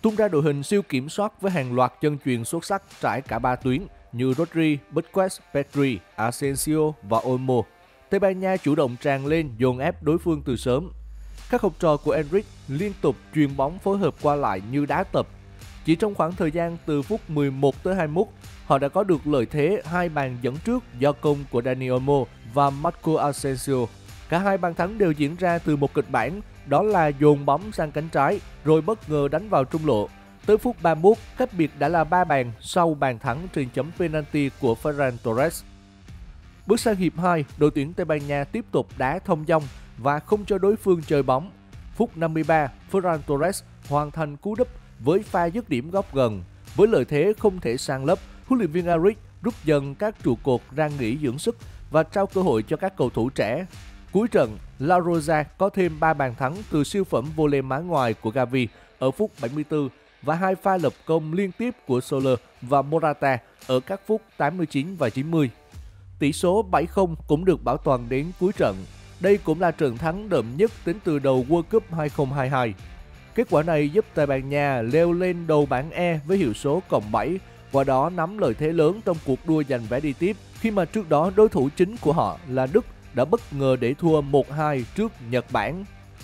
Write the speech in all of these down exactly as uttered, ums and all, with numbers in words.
tung ra đội hình siêu kiểm soát với hàng loạt chân chuyền xuất sắc trải cả ba tuyến như Rodri, Busquets, Pedri, Asensio và Olmo. Tây Ban Nha chủ động tràn lên dồn ép đối phương từ sớm. Các học trò của Enrique liên tục chuyền bóng phối hợp qua lại như đá tập. Chỉ trong khoảng thời gian từ phút mười một tới hai mươi mốt, họ đã có được lợi thế hai bàn dẫn trước do công của Dani Olmo và Marco Asensio. Cả hai bàn thắng đều diễn ra từ một kịch bản, đó là dồn bóng sang cánh trái rồi bất ngờ đánh vào trung lộ. Tới phút ba mươi mốt, cách biệt đã là ba bàn sau bàn thắng trên chấm penalty của Ferran Torres. Bước sang hiệp hai, đội tuyển Tây Ban Nha tiếp tục đá thông dong và không cho đối phương chơi bóng. Phút năm mươi ba, Ferran Torres hoàn thành cú đúp với pha dứt điểm góc gần. Với lợi thế không thể san lấp, huấn luyện viên Enrique rút dần các trụ cột ra nghỉ dưỡng sức và trao cơ hội cho các cầu thủ trẻ. Cuối trận, La Rosa có thêm ba bàn thắng từ siêu phẩm volley má ngoài của Gavi ở phút bảy mươi tư và hai pha lập công liên tiếp của Soler và Morata ở các phút tám mươi chín và chín mươi. Tỷ số bảy không cũng được bảo toàn đến cuối trận. Đây cũng là trận thắng đậm nhất tính từ đầu World Cup hai không hai hai. Kết quả này giúp Tây Ban Nha leo lên đầu bảng E với hiệu số cộng bảy, qua đó nắm lợi thế lớn trong cuộc đua giành vé đi tiếp khi mà trước đó đối thủ chính của họ là Đức đã bất ngờ để thua một hai trước Nhật Bản.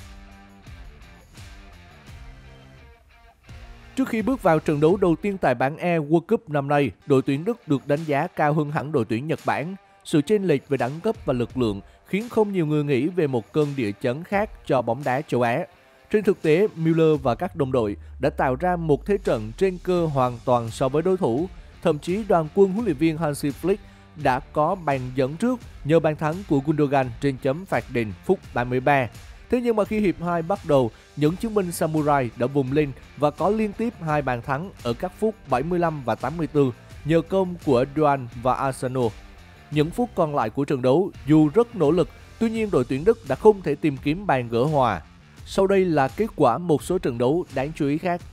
Trước khi bước vào trận đấu đầu tiên tại bảng E World Cup năm nay, đội tuyển Đức được đánh giá cao hơn hẳn đội tuyển Nhật Bản. Sự chênh lệch về đẳng cấp và lực lượng khiến không nhiều người nghĩ về một cơn địa chấn khác cho bóng đá châu Á. Trên thực tế, Müller và các đồng đội đã tạo ra một thế trận trên cơ hoàn toàn so với đối thủ. Thậm chí đoàn quân huấn luyện viên Hansi Flick đã có bàn dẫn trước nhờ bàn thắng của Gundogan trên chấm phạt đền phút ba mươi ba. Thế nhưng mà khi hiệp hai bắt đầu, những chiến binh Samurai đã vùng lên và có liên tiếp hai bàn thắng ở các phút bảy mươi lăm và tám mươi tư nhờ công của Duan và Asano. Những phút còn lại của trận đấu, dù rất nỗ lực, tuy nhiên đội tuyển Đức đã không thể tìm kiếm bàn gỡ hòa. Sau đây là kết quả một số trận đấu đáng chú ý khác.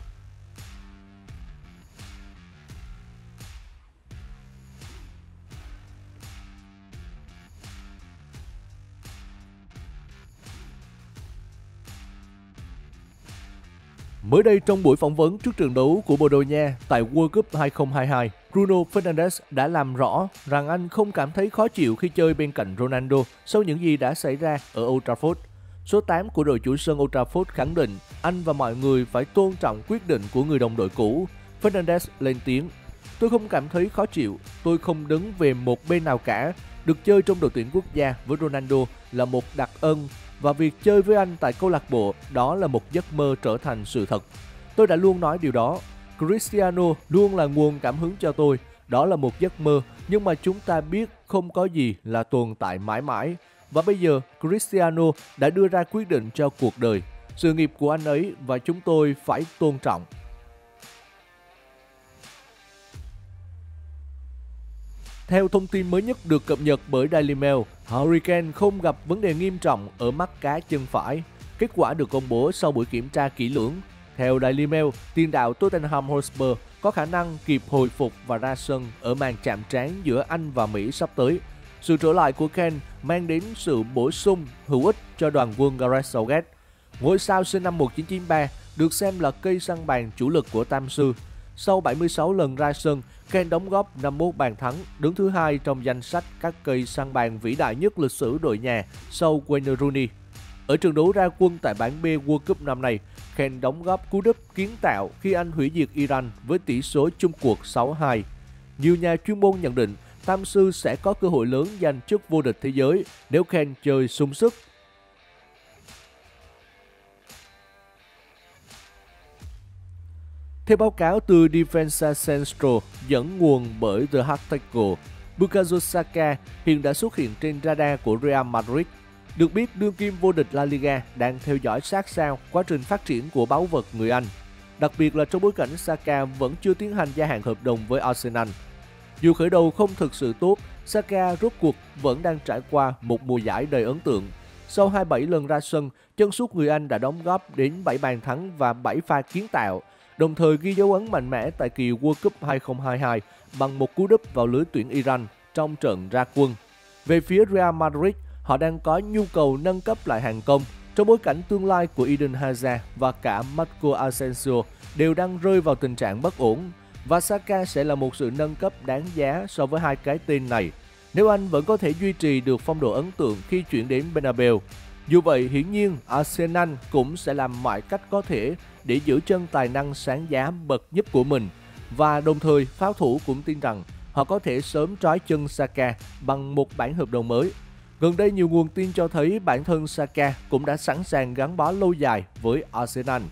Mới đây trong buổi phỏng vấn trước trận đấu của Bồ Đào Nha tại World Cup hai không hai hai, Bruno Fernandes đã làm rõ rằng anh không cảm thấy khó chịu khi chơi bên cạnh Ronaldo sau những gì đã xảy ra ở Old Trafford. Số tám của đội chủ sân Old Trafford khẳng định anh và mọi người phải tôn trọng quyết định của người đồng đội cũ. Fernandes lên tiếng: "Tôi không cảm thấy khó chịu, tôi không đứng về một bên nào cả. Được chơi trong đội tuyển quốc gia với Ronaldo là một đặc ân và việc chơi với anh tại câu lạc bộ đó là một giấc mơ trở thành sự thật. Tôi đã luôn nói điều đó. Cristiano luôn là nguồn cảm hứng cho tôi. Đó là một giấc mơ, nhưng mà chúng ta biết không có gì là tồn tại mãi mãi. Và bây giờ Cristiano đã đưa ra quyết định cho cuộc đời, sự nghiệp của anh ấy và chúng tôi phải tôn trọng." Theo thông tin mới nhất được cập nhật bởi Daily Mail, Harry Kane không gặp vấn đề nghiêm trọng ở mắt cá chân phải. Kết quả được công bố sau buổi kiểm tra kỹ lưỡng. Theo Daily Mail, tiền đạo Tottenham Hotspur có khả năng kịp hồi phục và ra sân ở màn chạm trán giữa Anh và Mỹ sắp tới. Sự trở lại của Kane mang đến sự bổ sung hữu ích cho đoàn quân Gareth Southgate. Ngôi sao sinh năm một nghìn chín trăm chín mươi ba được xem là cây săn bàn chủ lực của Tam Sư. Sau bảy mươi sáu lần ra sân, Kane đóng góp năm mươi mốt bàn thắng, đứng thứ hai trong danh sách các cây săn bàn vĩ đại nhất lịch sử đội nhà sau Wayne Rooney. Ở trận đấu ra quân tại bảng B World Cup năm nay, Kane đóng góp cú đúp kiến tạo khi Anh hủy diệt Iran với tỷ số chung cuộc sáu hai. Nhiều nhà chuyên môn nhận định Tam Sư sẽ có cơ hội lớn giành chức vô địch thế giới nếu Kane chơi sung sức. Theo báo cáo từ Defensa Central dẫn nguồn bởi The Hard Tackle, Bukayo Saka hiện đã xuất hiện trên radar của Real Madrid. Được biết, đương kim vô địch La Liga đang theo dõi sát sao quá trình phát triển của báu vật người Anh, đặc biệt là trong bối cảnh Saka vẫn chưa tiến hành gia hạn hợp đồng với Arsenal. Dù khởi đầu không thực sự tốt, Saka rốt cuộc vẫn đang trải qua một mùa giải đầy ấn tượng. Sau hai mươi bảy lần ra sân, chân sút người Anh đã đóng góp đến bảy bàn thắng và bảy pha kiến tạo, đồng thời ghi dấu ấn mạnh mẽ tại kỳ World Cup hai không hai hai bằng một cú đúp vào lưới tuyển Iran trong trận ra quân. Về phía Real Madrid, họ đang có nhu cầu nâng cấp lại hàng công. Trong bối cảnh tương lai của Eden Hazard và cả Marco Asensio đều đang rơi vào tình trạng bất ổn, và Saka sẽ là một sự nâng cấp đáng giá so với hai cái tên này nếu anh vẫn có thể duy trì được phong độ ấn tượng khi chuyển đến Bernabeu. Dù vậy, hiển nhiên Arsenal cũng sẽ làm mọi cách có thể để giữ chân tài năng sáng giá bậc nhất của mình, và đồng thời pháo thủ cũng tin rằng họ có thể sớm trói chân Saka bằng một bản hợp đồng mới. Gần đây, nhiều nguồn tin cho thấy bản thân Saka cũng đã sẵn sàng gắn bó lâu dài với Arsenal.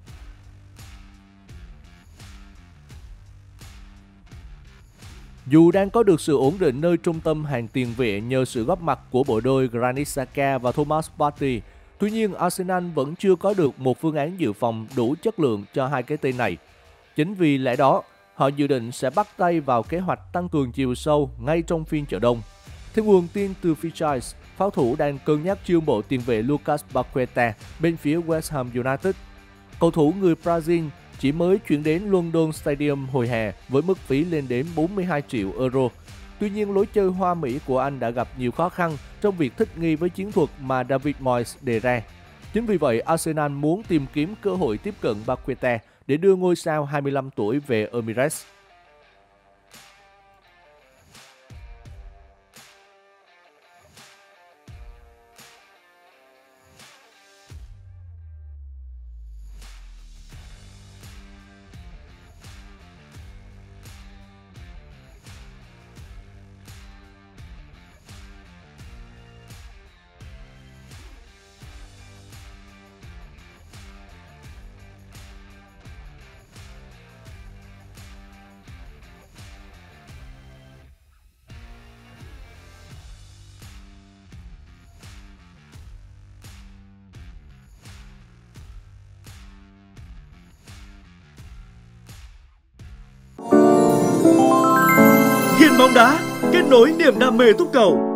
Dù đang có được sự ổn định nơi trung tâm hàng tiền vệ nhờ sự góp mặt của bộ đôi Granit Xhaka và Thomas Partey, tuy nhiên Arsenal vẫn chưa có được một phương án dự phòng đủ chất lượng cho hai cái tên này. Chính vì lẽ đó, họ dự định sẽ bắt tay vào kế hoạch tăng cường chiều sâu ngay trong phiên chợ đông. Theo nguồn tin từ Franchise, pháo thủ đang cân nhắc chiêu mộ tiền vệ Lucas Paqueta bên phía West Ham United. Cầu thủ người Brazil chỉ mới chuyển đến London Stadium hồi hè với mức phí lên đến bốn mươi hai triệu euro. Tuy nhiên, lối chơi hoa mỹ của anh đã gặp nhiều khó khăn trong việc thích nghi với chiến thuật mà David Moyes đề ra. Chính vì vậy, Arsenal muốn tìm kiếm cơ hội tiếp cận Paqueta để đưa ngôi sao hai mươi lăm tuổi về Emirates. Hiền bóng đá, kết nối niềm đam mê túc cầu.